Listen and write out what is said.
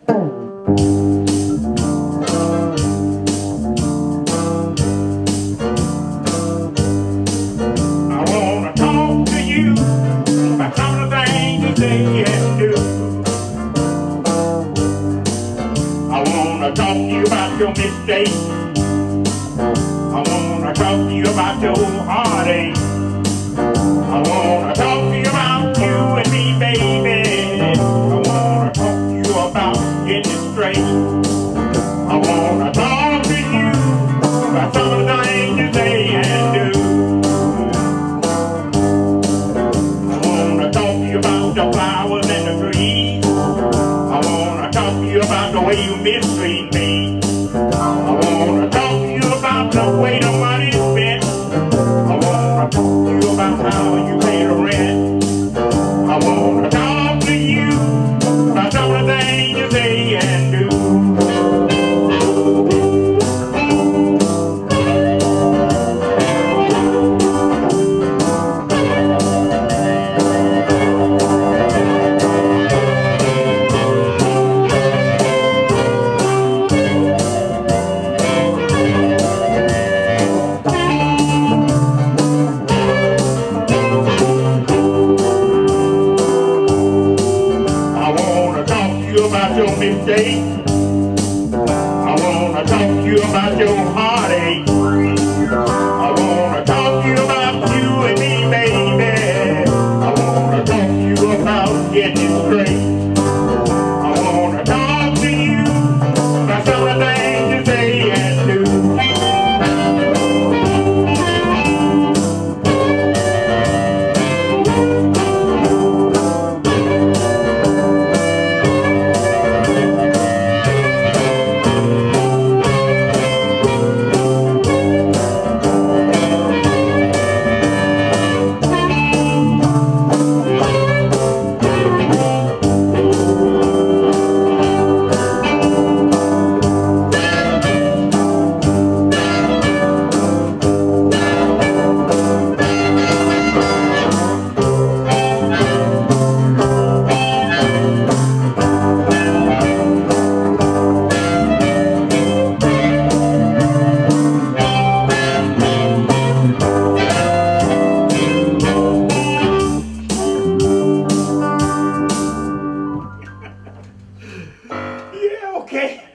Your mistakes. I wanna talk to you about your heartache. I wanna talk to you about you and me, baby. I wanna talk to you about getting straight. I wanna talk to you about some of the things you say and do. I wanna talk to you about the flowers and the trees. I wanna talk to you about the way you mistreat me. I wanna talk to you about the way the money's spent. I wanna talk to you about how you pay the rent. I wanna talk to you about some of the things you say and do. About your mistakes. I wanna talk to you about your heartache.